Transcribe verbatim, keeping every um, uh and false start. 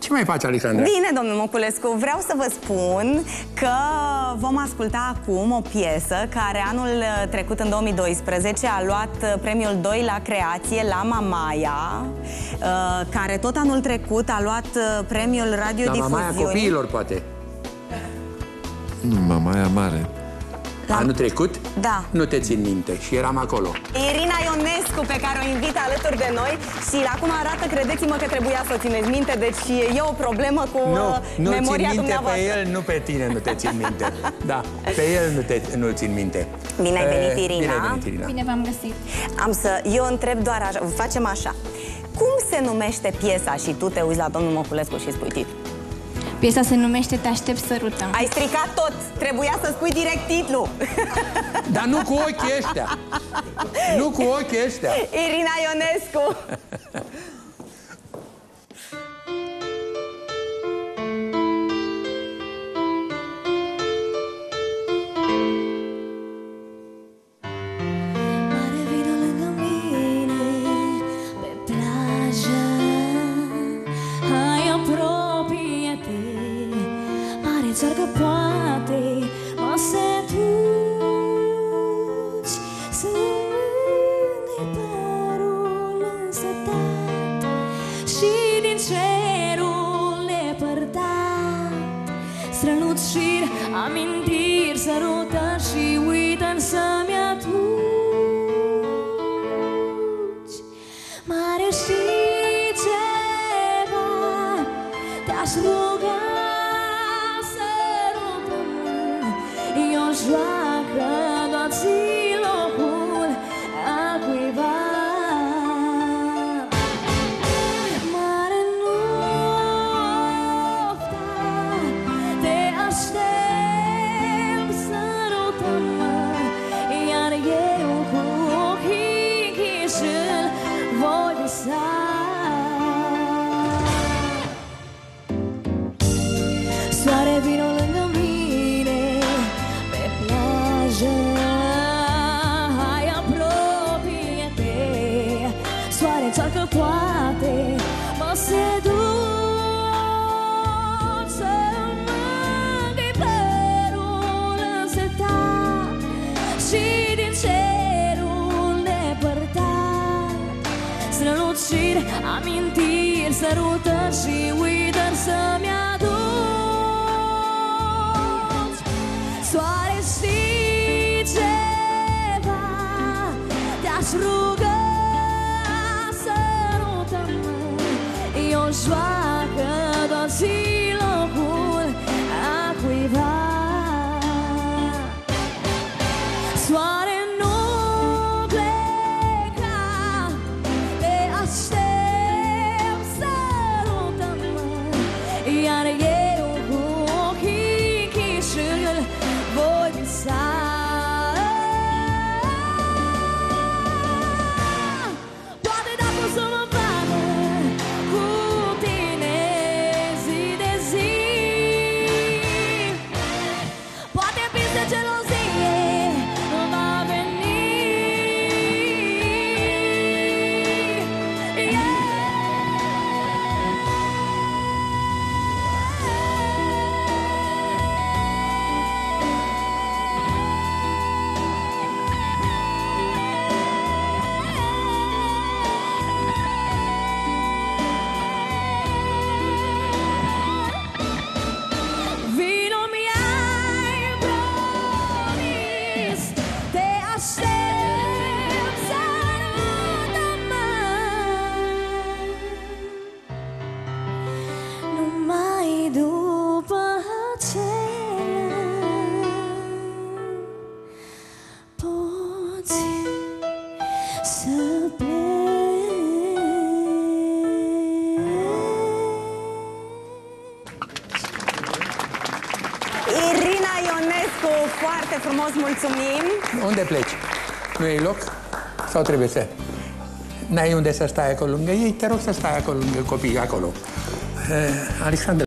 Ce mai faci, Alexandra? Bine, domnul Moculescu, vreau să vă spun că vom asculta acum o piesă care anul trecut, în două mii doisprezece, a luat premiul doi la creație la Mamaia, care tot anul trecut a luat premiul radiodifuziunii. La Mamaia copiilor, poate. Mamaia mare. La... Anul trecut? Da. Nu te țin minte și eram acolo. Irina Ionescu, pe care o invit alături de noi. Și la cum arată, credeți-mă că trebuia să o țineți minte. Deci e o problemă cu nu, nu memoria țin minte dumneavoastră. pe el, nu pe tine nu te țin minte. Da, pe el nu te nu țin minte. Bine ai venit, Irina. Bine ai venit, Irina. Bine v-am găsit. Am să... Eu întreb doar așa, facem așa. Cum se numește piesa și tu te uiți la domnul Moculescu și spui titlu? Piesa se numește Te aștept, sărută. Ai stricat tot! Trebuia să spui direct titlul! Dar nu cu ochii ăștia! Nu cu ochii ăștia! Irina Ionescu! Doar că poate mă seduci să-mi părul însetat și din cerul lepărtat străluciri, amintiri, sărută și uită-mi să-mi aduci. Mare și ceva te-aș ruga, joacă doar zi locul a cuiva. Mare noaptea, te aștept, sărută-mă, iar eu cu ochii închiși voi visa. Soare, vino lângă mine, hai, apropie-te, soare, încearcă, poate mă seduci, să-mi mângâi părul însetat și din cerul depărtat străluciri, amintiri, sărută și uită-mi să-mi aduci. Soare, știi ceva, te-aș ruga, sărută-mă, eu joacă doar zi locul a cuiva. Soare, nu pleca, te aștept, sărută-mă, iar eu cu ochii închiși voi visa. Poate dacă o să mă vadă cu tine zi de zi, poate vis de gelozie va veni. Yeah. Vino, mi-ai promis, te aștept, sărută-mă, numai după aceea poți să pleci. Irina Ionescu, foarte frumos, mulțumim! Unde pleci? Nu e loc? Sau trebuie să... N-ai unde să stai acolo lângă ei? Te rog să stai acolo lângă copiii acolo. Uh, Alexandra.